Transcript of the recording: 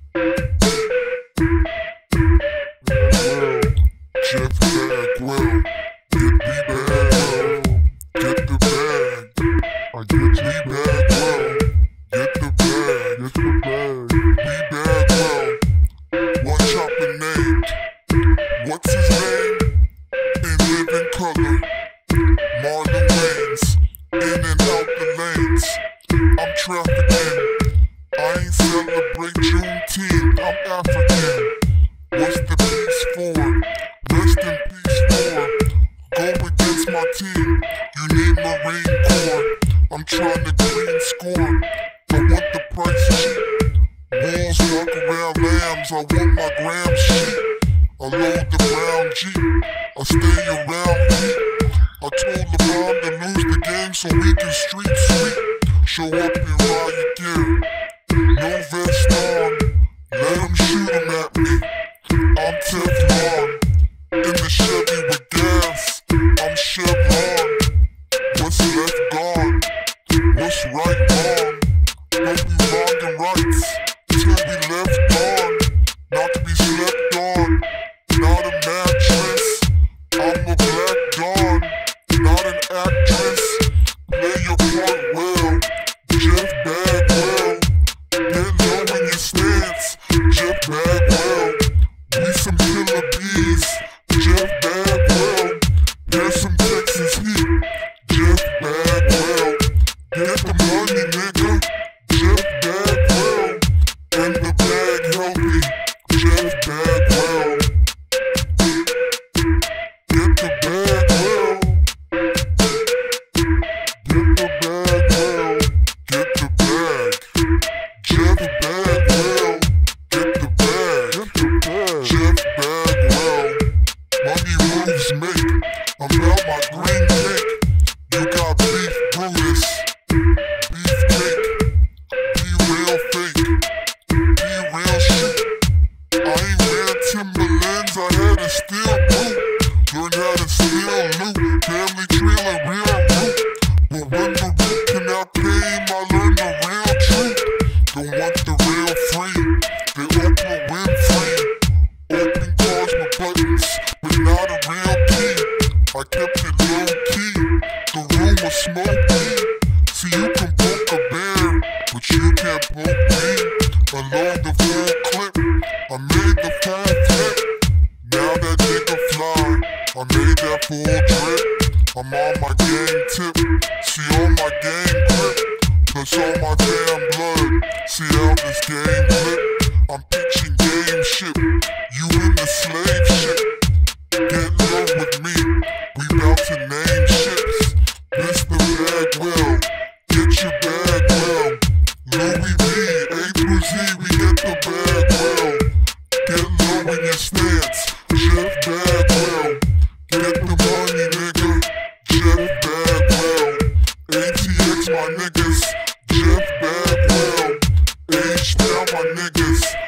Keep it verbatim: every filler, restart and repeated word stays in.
Jeff Bagwell, get me Bagwell, get the bag. I get me Bagwell, get the bag, get the bag. Me Bagwell, one chopper named, what's his name? In living color, Marlon Wayans, in and out the lanes. I'm trafficking, I ain't celebrate Juneteenth, I'm African. What's the peace for? Rest in peace for. Go against my team, you need Marine Corps. I'm trying to clean score, I want the price cheap. Wolves walk around lambs, I want my gram sheep. I load the brown Jeep, I stay around heat. I told LeBron to lose the game so we can street sweep. Show up in riot gear, no vest on, let them shoot 'em at me. I'm Teflon, in the Chevy with gas, I'm Chevron. What's left gone, what's right wrong? Don't be wrong and rights, till we left gone. Not to be slept on, not a mattress. I'm a black dawn, not an actress. Play your part well, Jeff Bagwell. Get low in your stance, Jeff Bagwell. We some killer bees, Jeff Bagwell. There's some Texas heat, Jeff Bagwell. Get the money, nigga, Jeff Bagwell. And the bag healthy, Jeff Bagwell. Get the Bagwell. Get the Bagwell. Get the bag. Jeff Bagwell. Get the bag. Get the bag. Jeff Bagwell. Money moves make. I'm out my green cake. You got beef Brutus. Beef cake. Be real fake. Be real shit. I ain't wear Timberlands, I had a steel boot. Learned how to steal loot. Family trailer, real root. But when the root canal came, I learned the real truth. Don't want the real free. They Oprah Winfrey. Open cars with buttons, but not a real key. I kept it low key. The room was smoky. See, you can poke a bear, but you can't poke me. I load the full clip, I made the full flip. Now that nigga fly, I made that full drip. I'm on my gang tip, see all my gang grip. Plus all my damn blood, see how this game flip. I'm pitching game shit, you in the slave ship. Get low with me, we bout to name ships. Mister Bagwell, get your bag well. Louis V, A through Z, we get the Bagwell. Get low in your stance, Jeff Bagwell. Get the money, nigga, Jeff Bagwell. A T X my niggas, Jeff Bagwell. H down my niggas,